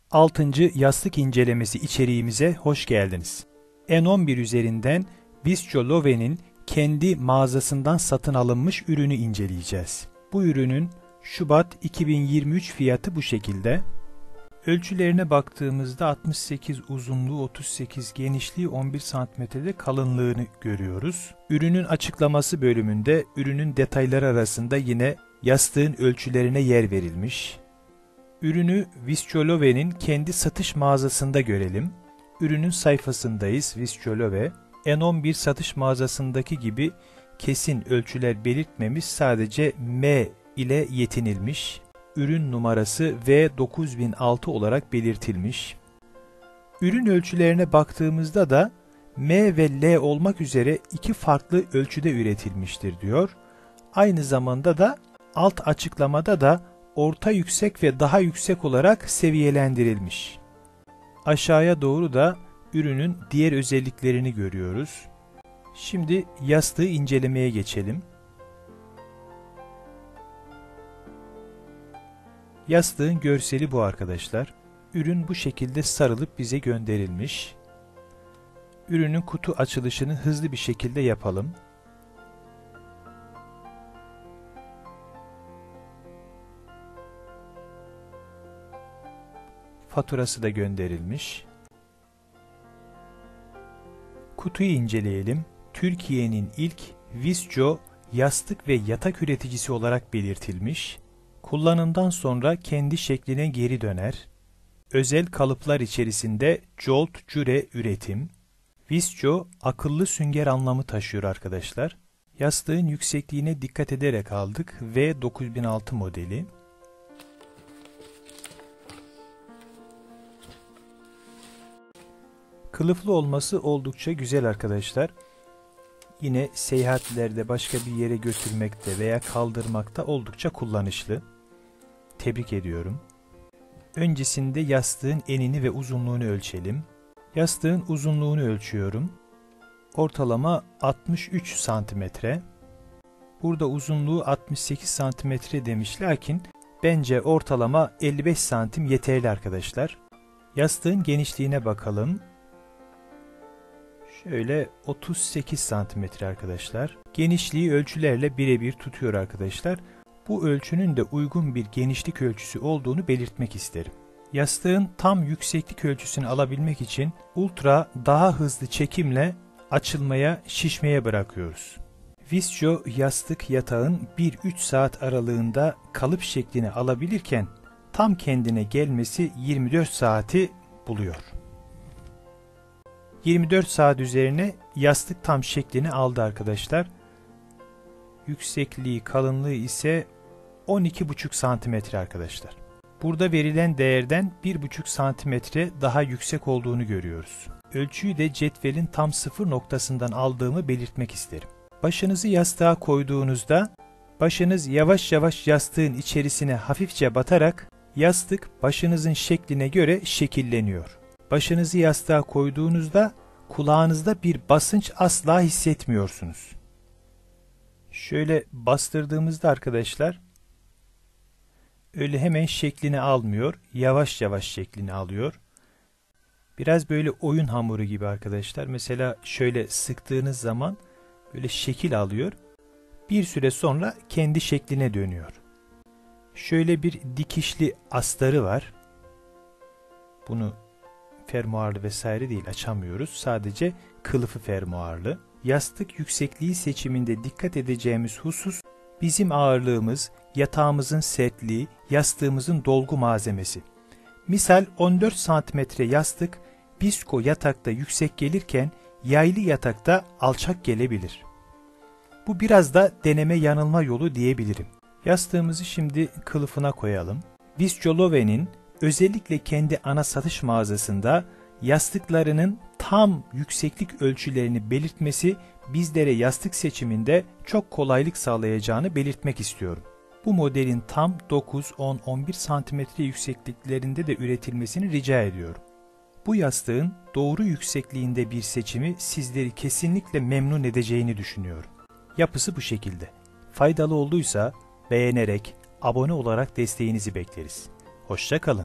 6. Yastık incelemesi içeriğimize hoş geldiniz. N11 üzerinden Visco Loven'in kendi mağazasından satın alınmış ürünü inceleyeceğiz. Bu ürünün Şubat 2023 fiyatı bu şekilde. Ölçülerine baktığımızda 68 uzunluğu, 38 genişliği, 11 cm'de kalınlığını görüyoruz. Ürünün açıklaması bölümünde ürünün detayları arasında yine yastığın ölçülerine yer verilmiş. Ürünü Visco Loven'in kendi satış mağazasında görelim. Ürünün sayfasındayız. Visco Loven. N11 satış mağazasındaki gibi kesin ölçüler belirtmemiş, sadece M ile yetinilmiş. Ürün numarası V9006 olarak belirtilmiş. Ürün ölçülerine baktığımızda da M ve L olmak üzere iki farklı ölçüde üretilmiştir diyor. Aynı zamanda da alt açıklamada da orta yüksek ve daha yüksek olarak seviyelendirilmiş. Aşağıya doğru da ürünün diğer özelliklerini görüyoruz. Şimdi yastığı incelemeye geçelim. Yastığın görseli bu arkadaşlar. Ürün bu şekilde sarılıp bize gönderilmiş. Ürünün kutu açılışını hızlı bir şekilde yapalım. Faturası da gönderilmiş. Kutuyu inceleyelim. Türkiye'nin ilk Visco yastık ve yatak üreticisi olarak belirtilmiş. Kullanımdan sonra kendi şekline geri döner. Özel kalıplar içerisinde Jolt Jure üretim. Visco akıllı sünger anlamı taşıyor arkadaşlar. Yastığın yüksekliğine dikkat ederek aldık. V9006 modeli. Kılıflı olması oldukça güzel arkadaşlar. Yine seyahatlerde başka bir yere götürmekte veya kaldırmakta oldukça kullanışlı. Tebrik ediyorum. Öncesinde yastığın enini ve uzunluğunu ölçelim. Yastığın uzunluğunu ölçüyorum. Ortalama 63 cm. Burada uzunluğu 68 cm demiş, lakin bence ortalama 55 cm yeterli arkadaşlar. Yastığın genişliğine bakalım. Şöyle 38 cm arkadaşlar. Genişliği ölçülerle birebir tutuyor arkadaşlar. Bu ölçünün de uygun bir genişlik ölçüsü olduğunu belirtmek isterim. Yastığın tam yükseklik ölçüsünü alabilmek için ultra daha hızlı çekimle açılmaya, şişmeye bırakıyoruz. Visco yastık yatağın 1-3 saat aralığında kalıp şeklini alabilirken tam kendine gelmesi 24 saati buluyor. 24 saat üzerine yastık tam şeklini aldı arkadaşlar. Yüksekliği, kalınlığı ise 12,5 cm arkadaşlar. Burada verilen değerden 1,5 cm daha yüksek olduğunu görüyoruz. Ölçüyü de cetvelin tam sıfır noktasından aldığımı belirtmek isterim. Başınızı yastığa koyduğunuzda başınız yavaş yavaş yastığın içerisine hafifçe batarak yastık başınızın şekline göre şekilleniyor. Başınızı yastığa koyduğunuzda kulağınızda bir basınç asla hissetmiyorsunuz. Şöyle bastırdığımızda arkadaşlar öyle hemen şeklini almıyor. Yavaş yavaş şeklini alıyor. Biraz böyle oyun hamuru gibi arkadaşlar. Mesela şöyle sıktığınız zaman böyle şekil alıyor. Bir süre sonra kendi şekline dönüyor. Şöyle bir dikişli astarı var. Bunu fermuarlı vesaire değil, açamıyoruz. Sadece kılıfı fermuarlı. Yastık yüksekliği seçiminde dikkat edeceğimiz husus bizim ağırlığımız, yatağımızın sertliği, yastığımızın dolgu malzemesi. Misal 14 cm yastık Visco yatakta yüksek gelirken yaylı yatakta alçak gelebilir. Bu biraz da deneme yanılma yolu diyebilirim. Yastığımızı şimdi kılıfına koyalım. Visco Loven'in özellikle kendi ana satış mağazasında yastıklarının tam yükseklik ölçülerini belirtmesi bizlere yastık seçiminde çok kolaylık sağlayacağını belirtmek istiyorum. Bu modelin tam 9, 10, 11 cm yüksekliklerinde de üretilmesini rica ediyorum. Bu yastığın doğru yüksekliğinde bir seçimi sizleri kesinlikle memnun edeceğini düşünüyorum. Yapısı bu şekilde. Faydalı olduysa beğenerek, abone olarak desteğinizi bekleriz. Hoşça kalın.